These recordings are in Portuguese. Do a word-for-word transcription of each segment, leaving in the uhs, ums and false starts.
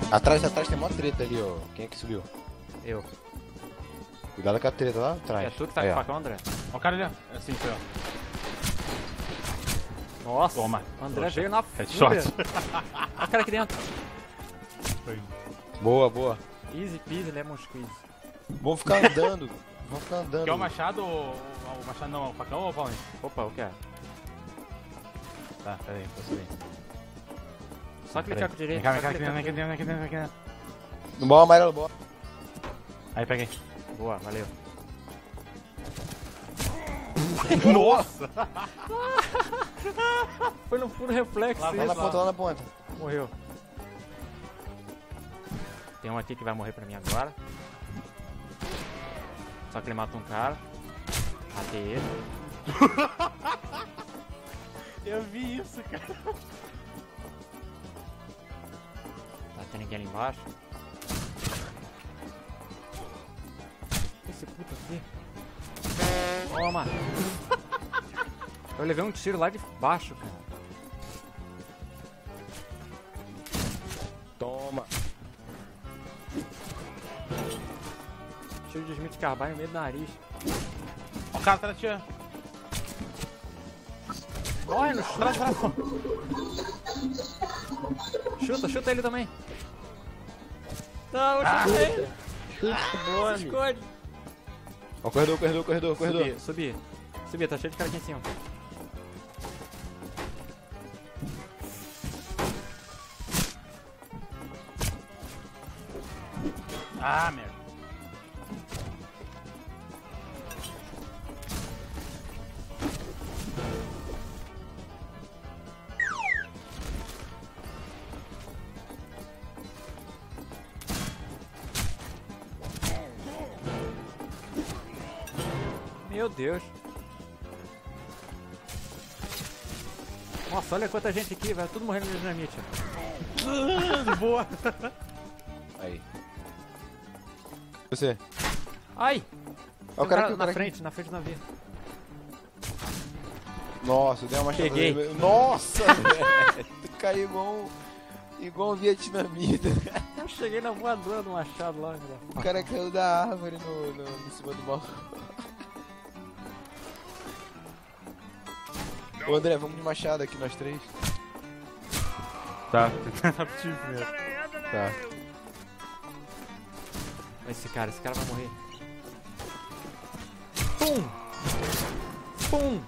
Atrás, atrás tem uma treta ali, ó. Quem é que subiu? Eu. Cuidado com a treta lá atrás. É tu que tá aí, com o ó. facão, André? Ó o cara ali, ó. Assim, foi, ó. Nossa, Toma. o André Poxa. veio na Headshot. fúria. Olha o cara aqui dentro. Foi. Boa, boa. Easy peasy, lemon squeeze. Vamos ficar andando. Vamos ficar andando. Quer o machado ou... O machado não, o facão ou o Paulinho? Opa, eu quero. Tá, pera aí, tô subindo. Só clicar com o direito. Vem cá, vem só cá, aqui clicar dentro, com o aqui dentro, aqui dentro, aqui dentro. No bom amarelo, bom. Aí, peguei. direito. Boa, valeu. Nossa! Foi no puro reflexo Lá, Lá na isso. ponta, lá na ponta. Morreu. Tem um aqui que vai morrer pra mim agora. Só que ele mata um cara. Matei ele. Eu vi isso, cara. Tá tendo ninguém ali embaixo. Esse puto aqui. Toma! Eu levei um tiro lá de baixo, cara. Toma. Tiro de Smith Carbine no meio do nariz. Ó o cara atrás de ti. Morre no chute. Atrás, atrás. Chuta, chuta ele também. Não, eu chutei. Chute, Se esconde. Ó, corredor, corredor, corredor, corredor. Subir, subir. Subir, tá cheio de cara aqui em cima. Ah, merda. Meu Deus. Nossa, olha quanta gente aqui, vai tudo morrendo de dinamite. Boa. Aí. Você. Ai! Ó, Tem o um cara cara aqui, o na cara frente, na frente do navio. aqui. Nossa, eu dei uma machadada. Peguei. Nossa, velho. Tu caiu igual, igual um vietnamita. Eu cheguei na voadora do machado lá. O cara caiu da árvore no, no, em cima do balcão. Ô André, vamos de machado aqui nós três. Tá, tá pedindo primeiro. Tá. Esse cara, esse cara vai morrer. Pum! Pum!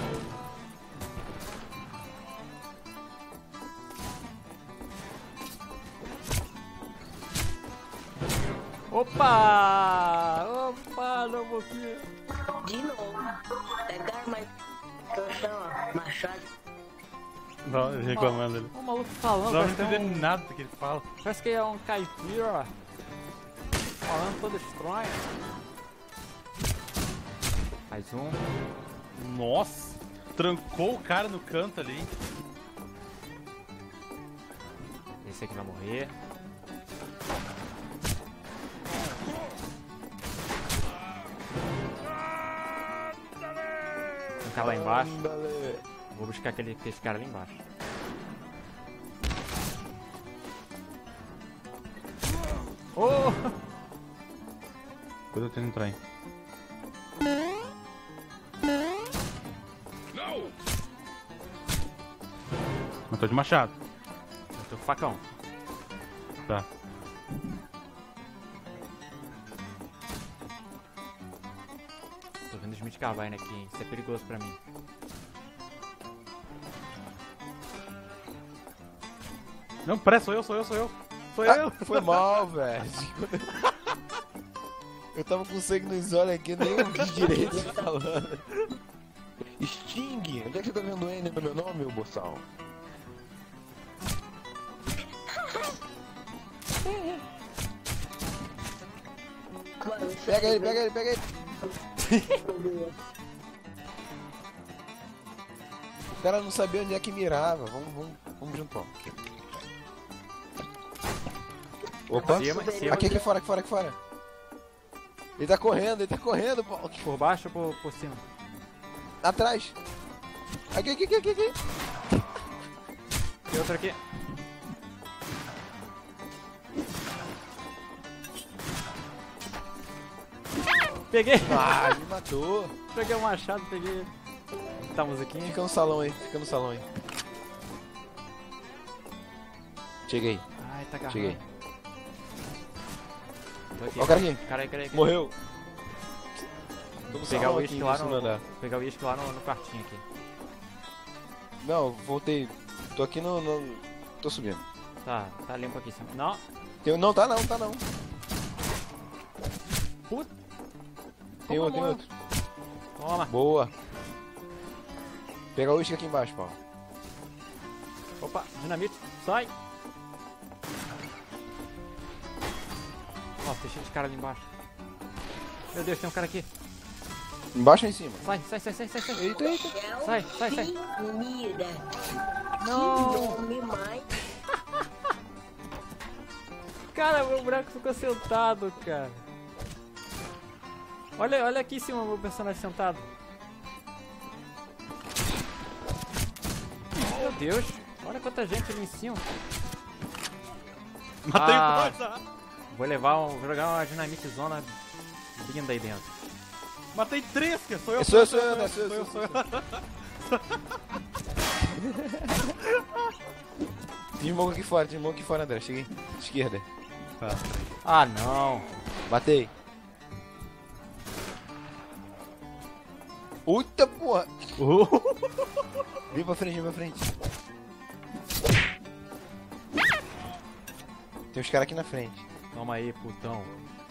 Opa! Opa, não morri. De novo. Pegaram mais. Que eu chamo, machado. Não, reclamando ali. O maluco falando, Não, não parece que é entendendo um- nada do que ele fala. Parece que é um caipira. Falando todo estranho. Mais um. Nossa! Trancou o cara no canto ali. Esse aqui vai morrer. Um cara lá embaixo. Andale. Vou buscar aquele, aquele cara ali embaixo. Oh! Depois eu tento entrar aí. Mas tô de machado. Eu tô com facão. Tá. Tô vendo o Smith Carbine aqui, hein? Isso é perigoso pra mim. Não, pera, sou eu, sou eu, sou eu. Sou Ah, eu. foi mal, velho. Eu tava com sangue nos olhos aqui, nem ouvi direito você falando. Sting, onde é que você tá vendo N no meu nome, meu boçal? Mano, Pega ele, pega ele, pega ele. O cara não sabia onde é que mirava. Vamos, vamos, vamos junto. Opa, Cima, em cima. aqui, aqui fora, aqui fora, aqui fora. Ele tá correndo, ele tá correndo, Paulo. Por baixo ou por, por cima? Atrás. Aqui, aqui, aqui, aqui, aqui. Tem outro aqui. Peguei! Ah, me matou. Peguei o machado, peguei. Tá a musiquinha. Fica no salão aí, fica no salão aí. Cheguei, Ai, tá agarrando. cheguei. Tô aqui. Ó o cara aqui. Cara aí, cara aí. Morreu. Tô no Pegar salão o aqui, uísque lá no andar. no. Pegar o uísque lá no, no quartinho aqui. Não, voltei. Tô aqui no... no... Tô subindo. Tá, tá limpo aqui em cima. Não! Tem... Não, tá não, tá não. Puta! Tem outro, tem outro. Toma! Boa. Pega o uísque aqui embaixo, Paulo. Opa, dinamite, sai! Nossa, tem cheio de cara ali embaixo. Meu Deus, tem um cara aqui. Embaixo ou em cima? Sai, sai, sai, sai, sai, sai. Eita, eita. Sai, sai, sai. Mira. Não! Dorme mais. Cara, meu boneco ficou sentado, cara. Olha, olha aqui em cima o meu personagem sentado. Meu Deus, olha quanta gente ali em cima. Matei Ah. o coisa. Vou levar um, vou jogar uma dinamite zona linda aí dentro. Matei três, que sou eu. É sou eu, sou eu, né? Sou eu, sou eu. sou Tem smoke aqui fora, tem smoke aqui fora, André. Cheguei. Esquerda. Tá. Ah, não. Matei. Eita porra. Vem pra frente, vem pra frente. Tem uns caras aqui na frente. Toma aí, putão.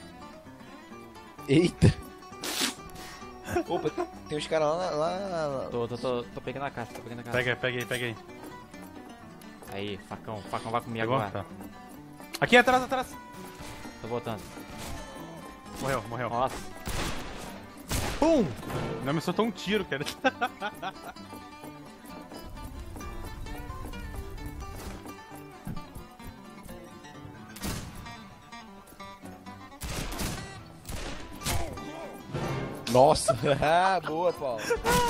Eita. Opa, tem uns caras lá, lá, lá. Tô, tô, tô, tô pegando a caixa, tô pegando a caixa. Pega aí, pega aí, pega aí. Aí, facão, facão vai comigo Pegou? agora. Tá. Aqui atrás, atrás. Tô voltando. Morreu, morreu. Nossa. Pum! Não me soltou um tiro, cara. Nossa. Ah, boa, Paulo.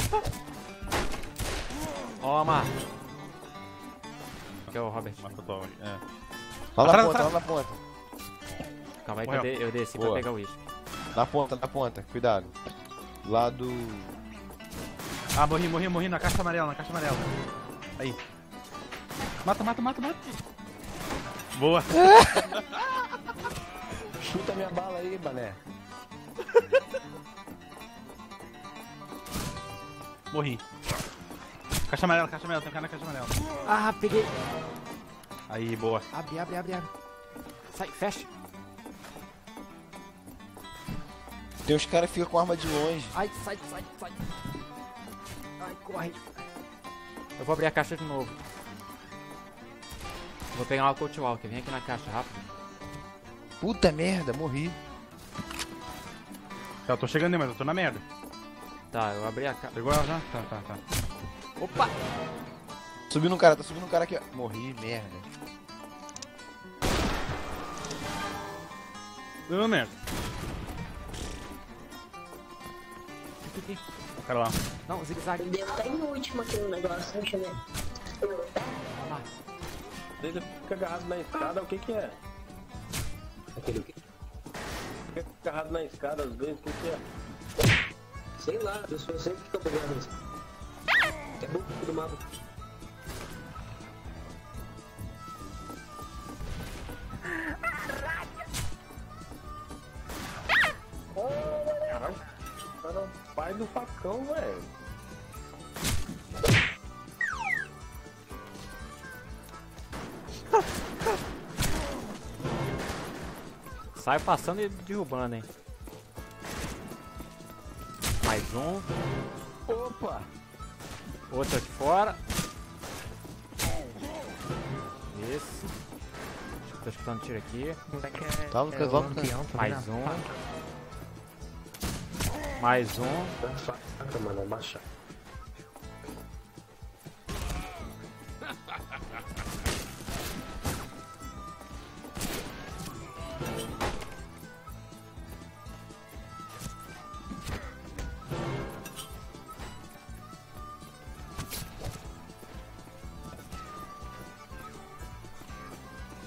Toma. Aqui é o Robert. Matou tua- é. Lá na Atrás, ponta, atrás. lá na ponta. Calma aí que eu, Morreu. de- eu desci Boa. pra pegar o uísque. Na ponta, na ponta. Cuidado. Lá do... Ah, morri, morri, morri na caixa amarela, na caixa amarela. Aí. Mata, mata, mata, mata. Boa. Chuta minha bala aí, mané. Morri. Caixa amarela, caixa amarela, tem um cara na caixa amarela. Ah, peguei. Aí, boa. Abre, abre, abre, abre. Sai, fecha. Tem uns caras que ficam com arma de longe. Ai, sai, sai, sai. Ai, corre. Eu vou abrir a caixa de novo. Vou pegar uma Coach Walker. Vem aqui na caixa, rápido. Puta merda, morri. Eu tô chegando aí, mas eu tô na merda. Tá, eu abri a caixa. Pegou ela já? Tá, tá, tá. Opa! Subindo um cara, tá subindo um cara aqui, ó. Morri, merda. Deu merda. Aqui, aqui. O cara lá. Não, zigue-zague. Eu devo estar em último aqui no negócio, deixa eu ver. Ah, Ele fica agarrado na escada, o que que é? Aquele o quê? Fica agarrado na escada às vezes, o que que é? Sei lá, a pessoa sempre fica pegando isso. É bom do mapa. Caralho, o cara é o pai do facão, velho. sai passando e derrubando, hein. Mais um. Opa! Outro aqui fora. Esse. Tô escutando tiro aqui. Tá, Lucas, vamos, Lucas. Mais um. Mais um. Faca, mano, é baixar.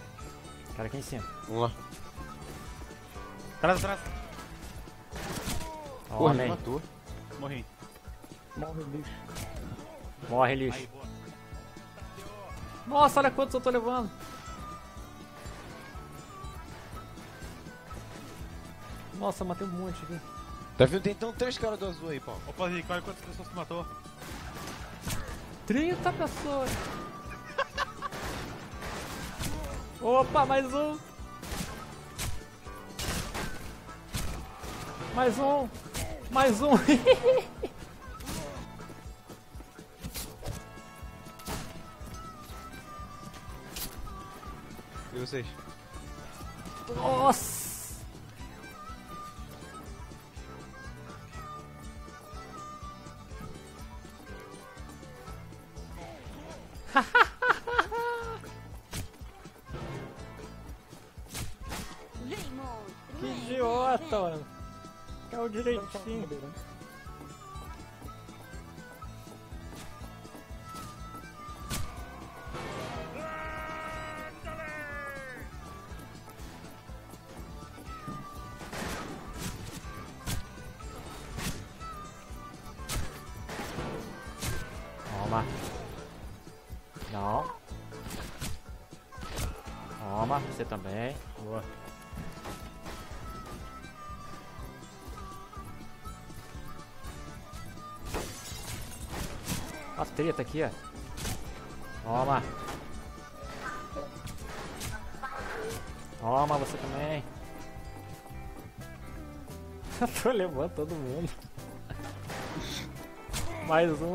Cara aqui em cima. Vamos lá. Atrás, atrás. Porra, ele Homem. matou. Morri. Morre, bicho. Morre, lixo. Aí, boa. Nossa, olha quantos eu tô levando. Nossa, matei um monte aqui. Tá vendo? Tem então três caras do azul aí, Paulo. Ô, Pazico, olha quantas pessoas tu matou. trinta pessoas. Opa, mais um. Mais um. Mais um. E vocês? Nossa. Vem, monstro. Que vem, idiota, vem, mano. Caiu direitinho. Toma. Não. Toma, você também. Boa. A treta aqui, ó. Toma. Toma, você também. Eu tô levando todo mundo. Mais um.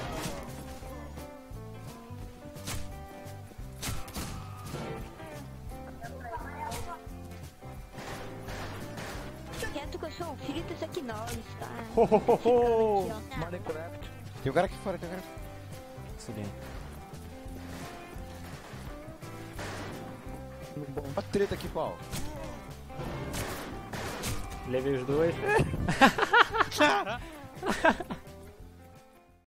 Quieto que eu sou um filho desse aqui nós, tá? Ho, ho, ho, ho. Aqui, ó. Minecraft. Tem um cara aqui fora, tem um cara aqui. Subindo. Olha a treta aqui, Paulo. Levei os dois.